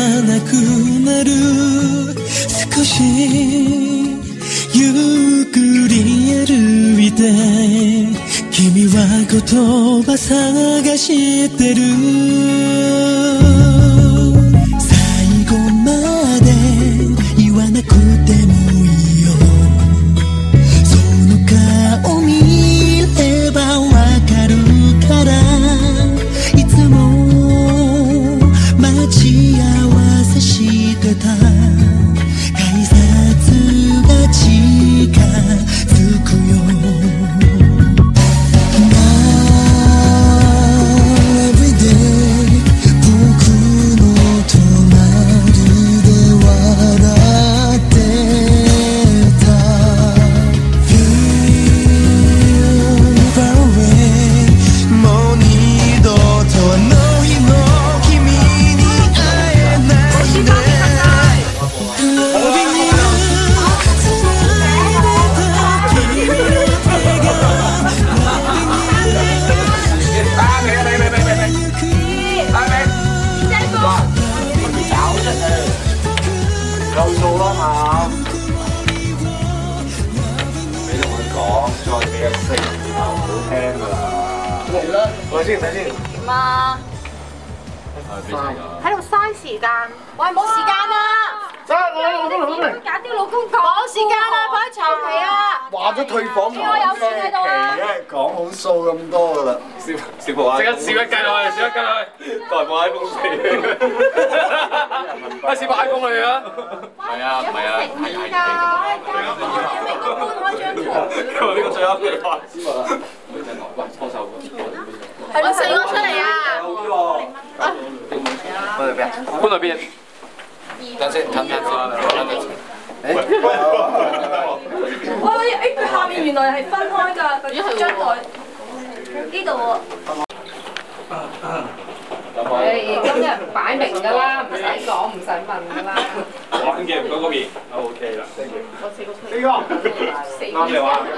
なくなる少しゆっくり歩いて君は言葉探してる最後まで言わなくてもいいよその顔見ればわかるからいつも待ち合わせしてた改札が近づくよ夠數啦嘛！你同佢講，再俾一聲就好聽㗎啦。嚟啦，睇先睇先。 點啊？喺度嘥時間。喂，冇時間啦！揀啲老公講。冇時間啦，快啲籌期啊！ 話咗退房冇我有錢喺度啊！ 講好數咁多㗎啦。小婆啊！即刻笑一計落去，笑一計落去，代冇 iPhone 4。啊！試部 iPhone 嚟啊！係啊，唔係啊，係㗎。 你個搬開張床。 因為呢個最啱嘅話，芝麻啦。喂，搓手。 係咯，成個出嚟啊！ 搬去邊？搬去邊？等先，等先。 佢下面原來係分開㗎，佢張台呢度喎。今日擺明㗎啦，唔使講，唔使問㗎啦。 玩嘅唔該嗰邊 ，OK 啦。四個，啱你話。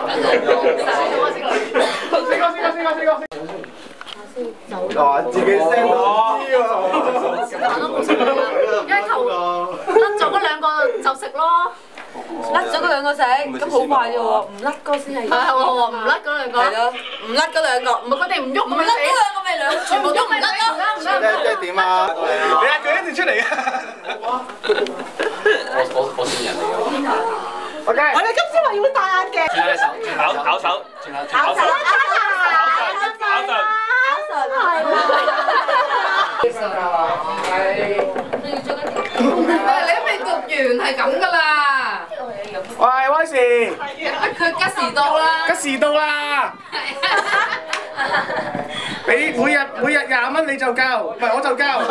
四個。哇！自己聲都知喎。 因為頭甩咗嗰兩個就食咯。甩咗嗰兩個食，咁好快啫喎！唔甩嗰先係。係喎，唔甩嗰兩個。係咯，唔甩嗰兩個，唔係佢哋唔喐，唔甩嗰兩個咪兩個全部都唔甩咯。 即係點啊？你阿佢一定出嚟啊！我先人嚟㗎。OK。 我哋今朝話要戴眼鏡。 轉手，考手，考手。你都未讀完係咁噶啦！ 喂，威士， 佢吉時到啦！ 吉時到啦！俾每日20蚊你就交，唔係我就交。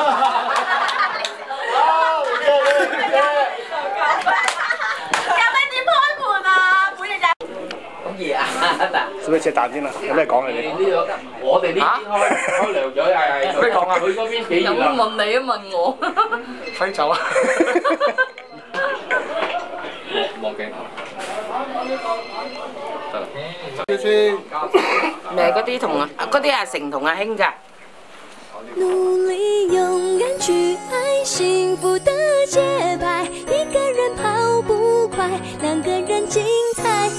有咩點開門啊？每日嘢啊！ 使唔使切蛋先啊？有咩講啊你？ 我哋呢邊開涼咗係咩講啊？佢嗰邊幾熱啊？ 問你啊問我。 揮走啊！ 望鏡頭。得啦。 咪嗰啲同嗰啲阿成同阿興㗎。 努力勇敢去爱，幸福的节拍，一个人跑不快，两个人精彩。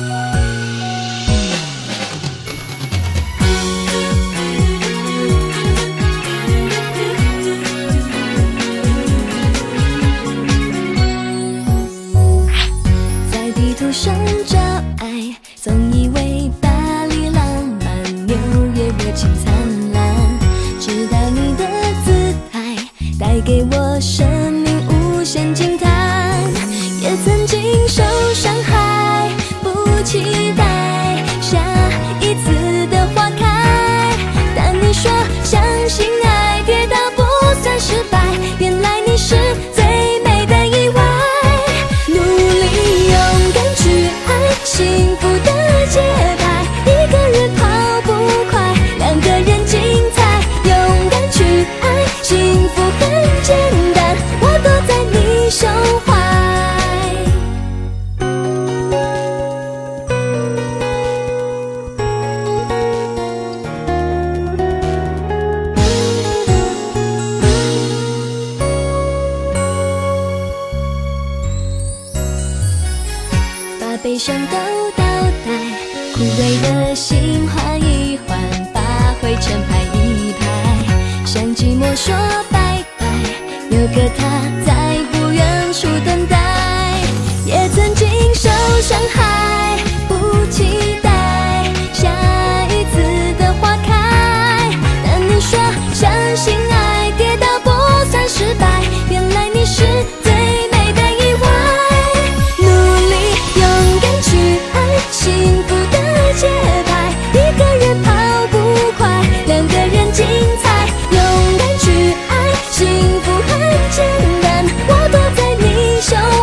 在地图上找爱，总以为巴黎浪漫，纽约热情灿烂。直到你的姿态带给我生命无限惊叹，也曾经受伤害，不期待下一次的花开。但你说相信爱，跌倒不算失败，原来你是最美的意外。努力勇敢去爱，幸福的节拍，一个人跑不快，两个人精彩。勇敢去爱，幸福很简单，我躲在你身一生都倒带，枯萎的心换一换，把灰尘拍一拍，向寂寞说拜拜。有个他在不远处等待，也曾经受伤害，不期待下一次的花开。但你说相信爱，跌倒不算失败，原来你是最美的意外。努力勇敢去爱，幸福的节拍，一个人跑不快，两个人精彩。勇敢去爱，幸福很简单，我躲在你手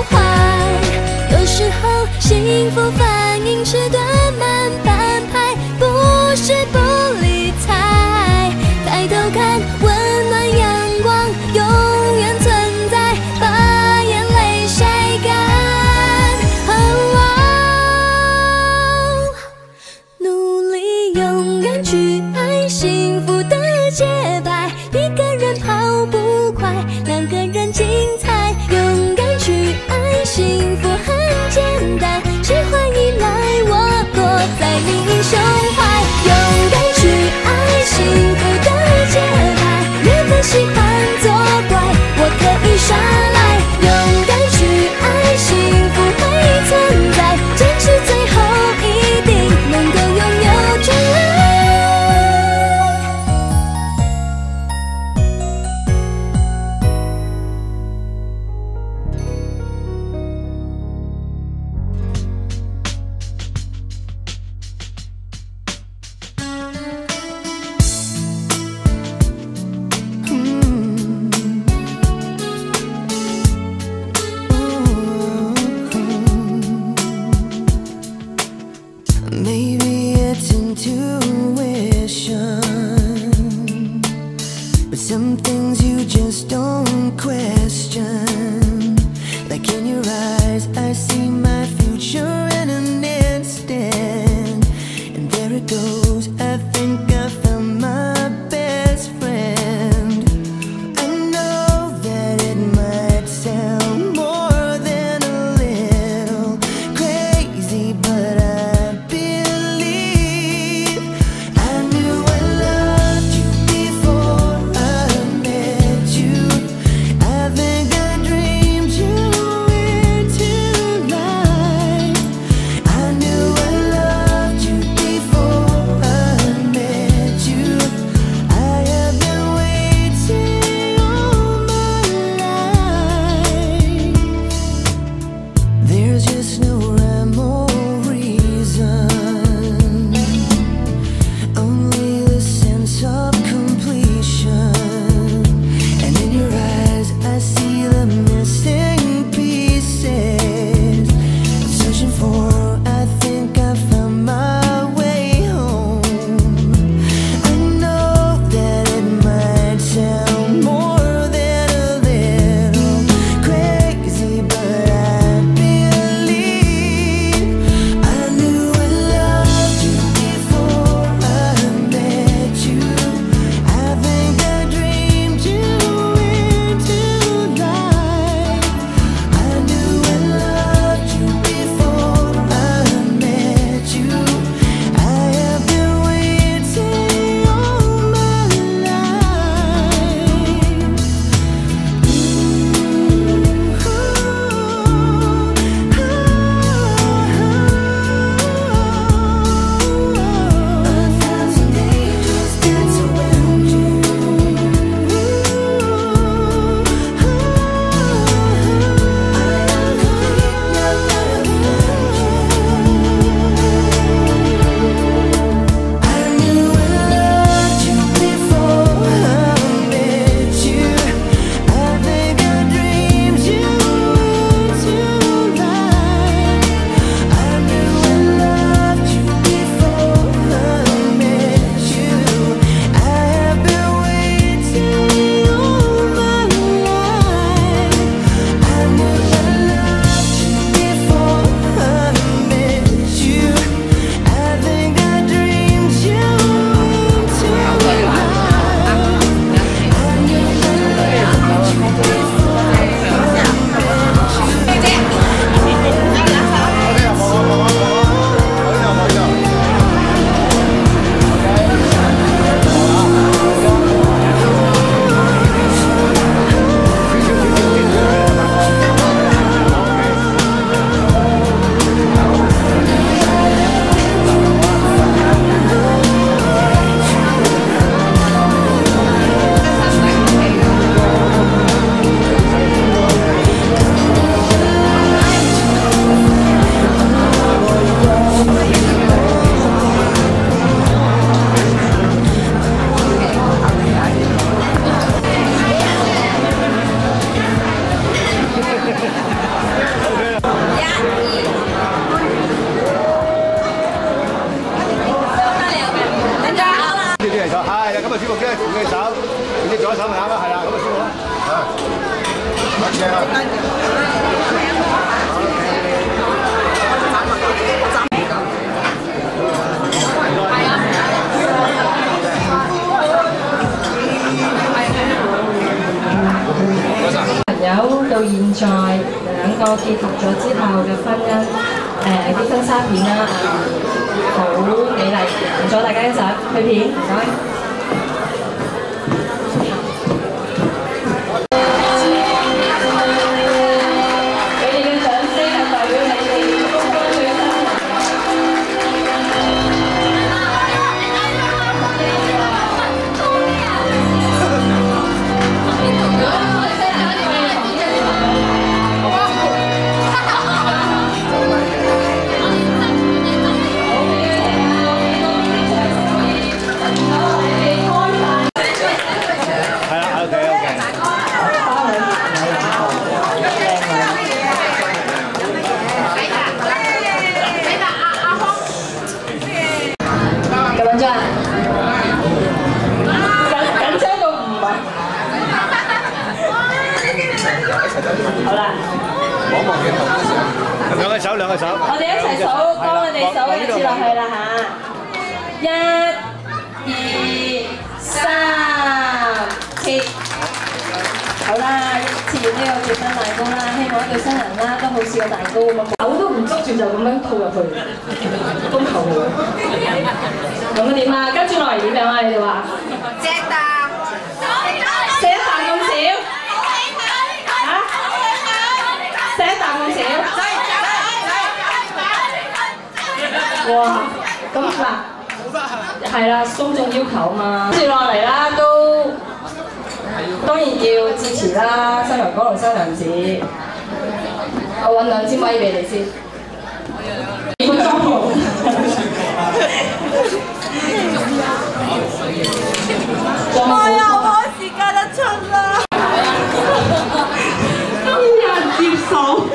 到現在兩個結合咗之後嘅婚姻，啲婚紗片啦，好美麗，唔阻大家欣賞，去片，唔該。好啦， 兩個手，兩個手。 我哋一齊數，幫我哋數一次落去啦嚇。1、2、3，切。好啦，切完呢個結婚蛋糕啦，希望對新人啦都好似個蛋糕咁樣，手都唔捉住就咁樣套入去，公頭喎。咁點啊？跟住落嚟點樣啊？你哋話？隻啖，食一啖咁少。食一啖咁少，哇！咁嗱，係啦，公眾要求啊嘛。跟住落嚟啦，都當然要支持啦，新娘哥同新娘子。我揾2支咪俾你先。2分鐘後。我又開始加得出啦。接受。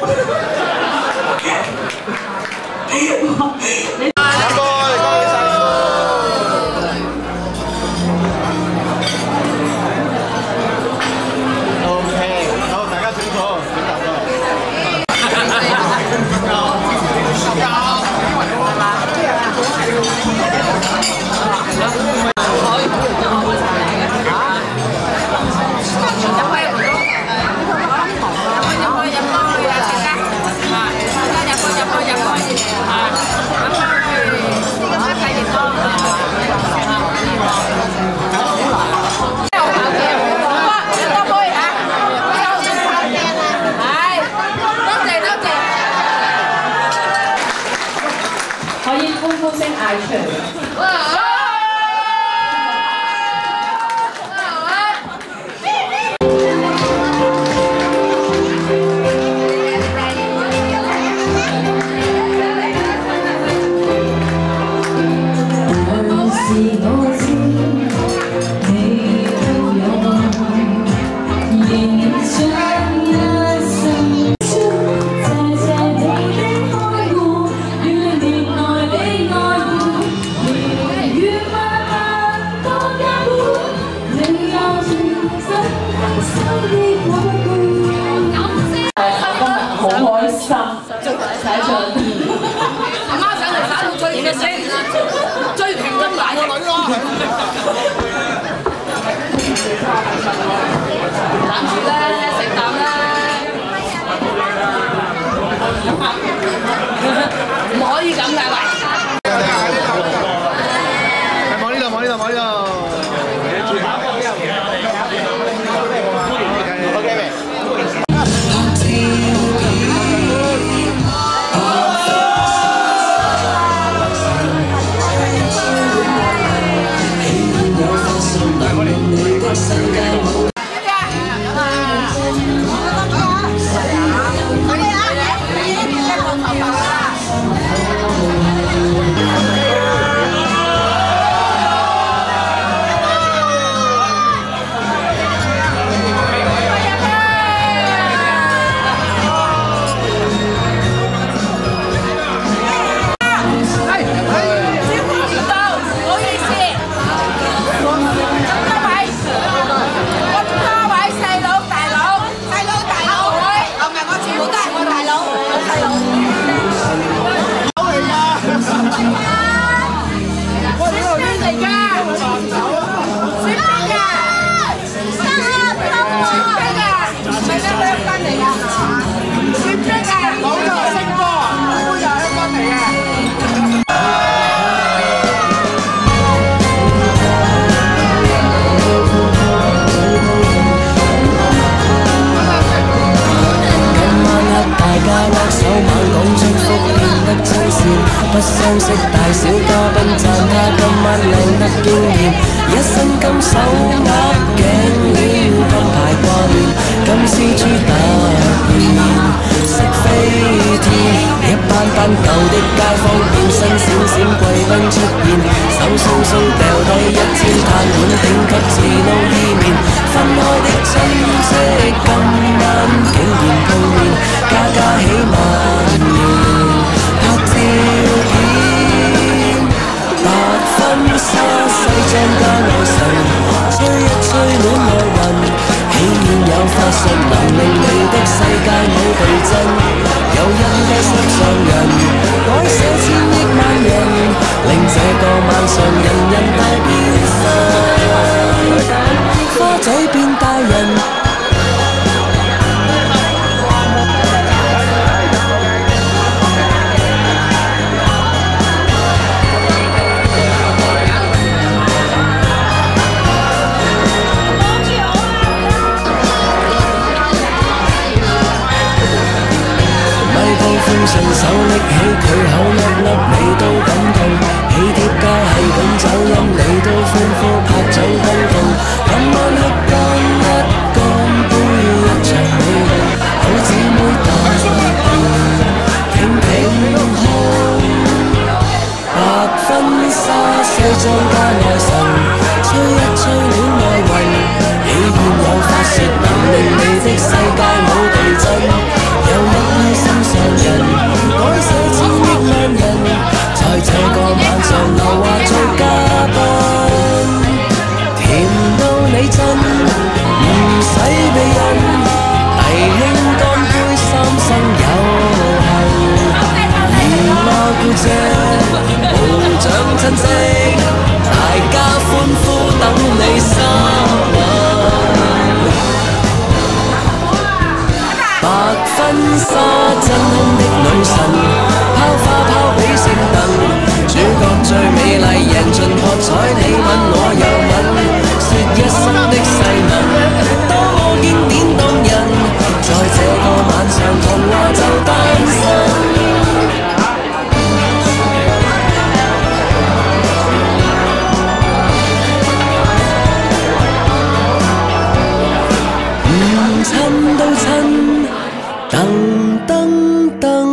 可以歡呼聲嗌出嚟。 阿媽上嚟打到最嘅聲，最平均大個女咯。攬住啦，食啖啦。唔可以咁㗎，喂！ 望呢度，望呢度，望呢度。OK 未？ 不相識大小嘉賓讚他今晚靚得驚豔，一身金手鈪頸鏈金牌掛鏈，金絲珠突然識飛天，一班班舊的街坊變身閃閃貴賓出現，手鬆鬆掉低1000炭碗頂級自撈伊麵，分開的親戚今晚竟然碰面，家家喜萬年拍照片，白婚紗西裝加愛神，吹一吹戀愛運，喜宴有法術能令你的世界冇地震，有一顆心上人改寫千億萬人，令這個晚上人人大變身，花仔變大人。風順手拎起佢口粒粒，你都感動。喜帖街係咁走音，你都歡呼拍掌轟動。今晚黑乾一乾杯，一場美夢，好姊妹大便，挺挺胸。白婚紗西裝加愛神，吹一吹戀愛運，喜宴有法術能令你的世界冇地震。有一顆心上人，改寫千億萬人，在這個晚上留下做嘉賓，甜到你震，唔使避孕，弟兄乾杯三生有幸，姨媽姑姐無長親戚，大家歡呼等你生日。白婚紗真空的女神，拋花拋比星燈，主角最美麗贏盡喝彩，你吻我又吻，說一生的誓文，多麼經典動人，在這個晚上童話就誕生。親都親，噔噔噔。